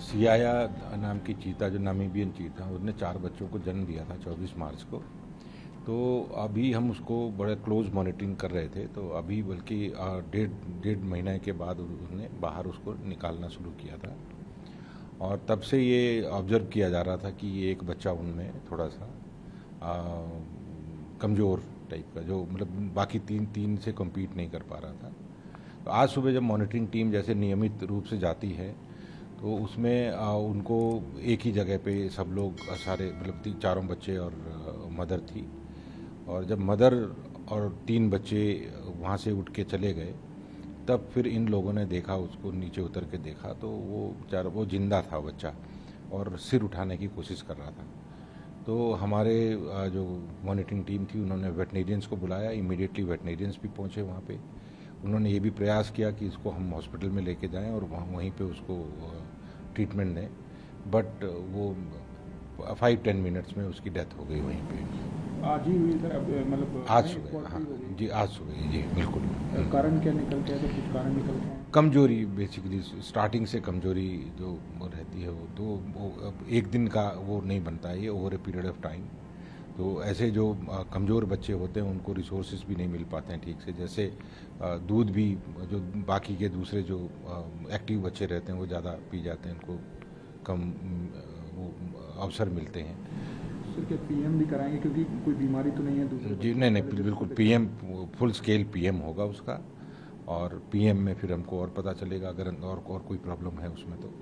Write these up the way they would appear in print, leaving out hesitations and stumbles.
सियाया नाम की चीता, जो नामीबियन चीता, उसने 4 बच्चों को जन्म दिया था 24 मार्च को। तो अभी हम उसको बड़े क्लोज मॉनिटरिंग कर रहे थे, तो अभी बल्कि डेढ़ महीने के बाद उसने बाहर उसको निकालना शुरू किया था। और तब से ये ऑब्जर्व किया जा रहा था कि ये एक बच्चा उनमें थोड़ा सा कमज़ोर टाइप का, जो मतलब बाकी तीन से कम्पीट नहीं कर पा रहा था। तो आज सुबह जब मॉनिटरिंग टीम जैसे नियमित रूप से जाती है, तो उसमें उनको एक ही जगह पे सब लोग सारे मतलब चारों बच्चे और मदर थी, और जब मदर और 3 बच्चे वहाँ से उठ के चले गए, तब फिर इन लोगों ने देखा, उसको नीचे उतर के देखा तो वो जिंदा था बच्चा, और सिर उठाने की कोशिश कर रहा था। तो हमारे जो मॉनिटरिंग टीम थी, उन्होंने वेटनेरियंस को बुलाया। इमीडिएटली वेटनेरियंस भी पहुँचे वहाँ पे। उन्होंने ये भी प्रयास किया कि इसको हम हॉस्पिटल में लेके जाएं और वहीं पे उसको ट्रीटमेंट दें, बट वो 5-10 मिनट्स में उसकी डेथ हो गई वहीं पे। आज ही हुई सर? मतलब आज सुबह? हाँ जी, आज सुबह जी, बिल्कुल। कारण क्या निकल के आया? तो कुछ कारण निकल के आया? कमजोरी, बेसिकली स्टार्टिंग से कमजोरी जो रहती है, वो एक दिन का वो नहीं बनता है, ये over a period of time. तो ऐसे जो कमज़ोर बच्चे होते हैं उनको रिसोर्सेज भी नहीं मिल पाते हैं ठीक से। जैसे दूध भी जो बाकी के दूसरे जो एक्टिव बच्चे रहते हैं वो ज़्यादा पी जाते हैं, उनको कम वो अवसर मिलते हैं। सर क्या पीएम भी कराएंगे, क्योंकि कोई बीमारी तो नहीं है दूसरे? जी नहीं, बिल्कुल पीएम, फुल स्केल पीएम होगा उसका, और पीएम में फिर हमको और पता चलेगा अगर और कोई प्रॉब्लम है उसमें तो।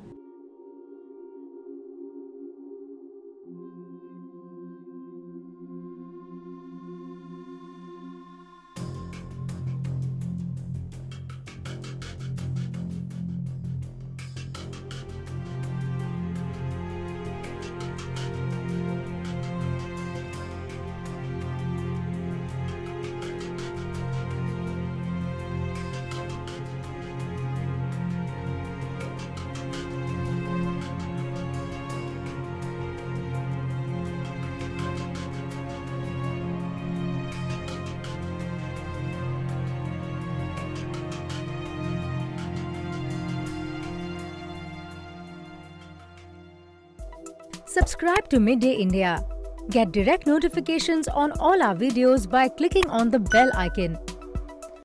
Subscribe to Midday India. Get direct notifications on all our videos by clicking on the bell icon.